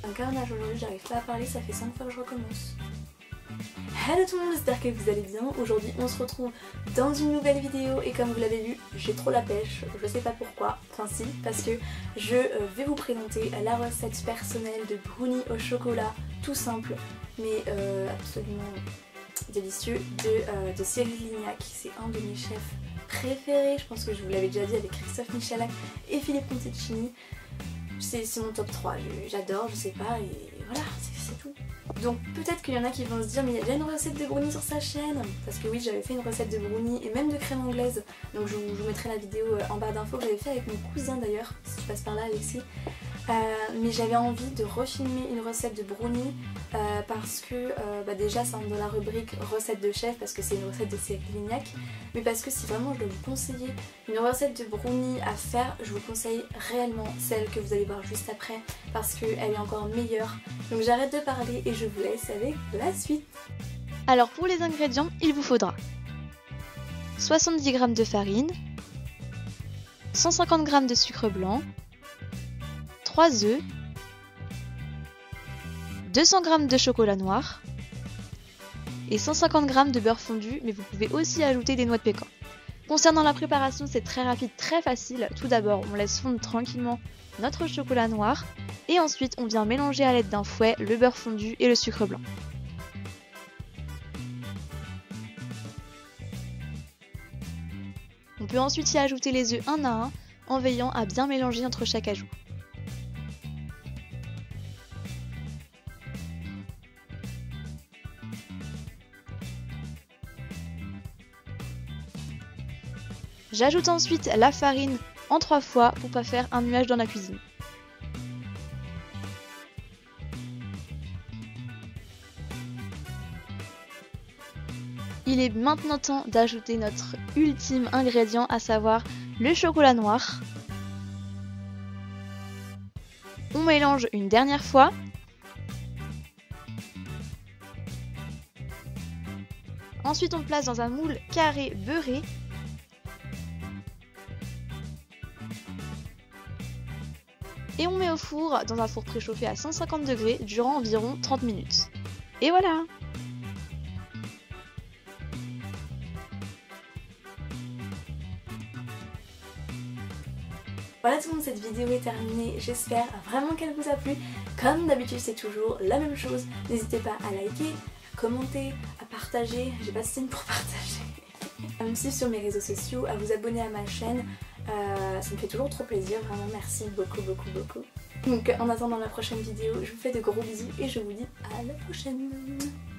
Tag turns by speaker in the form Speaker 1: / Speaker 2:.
Speaker 1: Un carnage aujourd'hui, j'arrive pas à parler, ça fait 5 fois que je recommence. Hello tout le monde, j'espère que vous allez bien. Aujourd'hui on se retrouve dans une nouvelle vidéo et comme vous l'avez vu, j'ai trop la pêche, je sais pas pourquoi, enfin si, parce que je vais vous présenter la recette personnelle de brownie au chocolat, tout simple, mais absolument délicieux, de Cyril Lignac. C'est un de mes chefs préférés, je pense que je vous l'avais déjà dit, avec Christophe Michalak et Philippe Conticini. C'est mon top 3, j'adore, je sais pas, et voilà, c'est tout. Donc peut-être qu'il y en a qui vont se dire mais il y a déjà une recette de brownie sur sa chaîne, parce que oui, j'avais fait une recette de brownie et même de crème anglaise, donc je vous mettrai la vidéo en barre d'infos que j'avais fait avec mon cousin d'ailleurs, si tu passes par là Alexis. Mais j'avais envie de refilmer une recette de brownie parce que déjà c'est dans la rubrique recette de chef parce que c'est une recette de Cyril Lignac, mais parce que si vraiment je dois vous conseiller une recette de brownie à faire, je vous conseille réellement celle que vous allez voir juste après parce qu'elle est encore meilleure. Donc j'arrête de parler et je vous laisse avec la suite.
Speaker 2: Alors pour les ingrédients, il vous faudra 70 g de farine, 150 g de sucre blanc, 3 œufs, 200 g de chocolat noir et 150 g de beurre fondu, mais vous pouvez aussi ajouter des noix de pécan. Concernant la préparation, c'est très rapide, très facile. Tout d'abord, on laisse fondre tranquillement notre chocolat noir et ensuite on vient mélanger à l'aide d'un fouet le beurre fondu et le sucre blanc. On peut ensuite y ajouter les œufs un à un en veillant à bien mélanger entre chaque ajout. J'ajoute ensuite la farine en 3 fois pour pas faire un nuage dans la cuisine. Il est maintenant temps d'ajouter notre ultime ingrédient, à savoir le chocolat noir. On mélange une dernière fois. Ensuite on place dans un moule carré beurré. Et on met au four dans un four préchauffé à 150 degrés durant environ 30 minutes. Et voilà!
Speaker 1: Voilà tout le monde, cette vidéo est terminée, j'espère vraiment qu'elle vous a plu. Comme d'habitude c'est toujours la même chose, n'hésitez pas à liker, à commenter, à partager, j'ai pas de signe pour partager, à me suivre sur mes réseaux sociaux, à vous abonner à ma chaîne, ça me fait toujours trop plaisir, vraiment merci beaucoup. Donc en attendant la prochaine vidéo, je vous fais de gros bisous et je vous dis à la prochaine.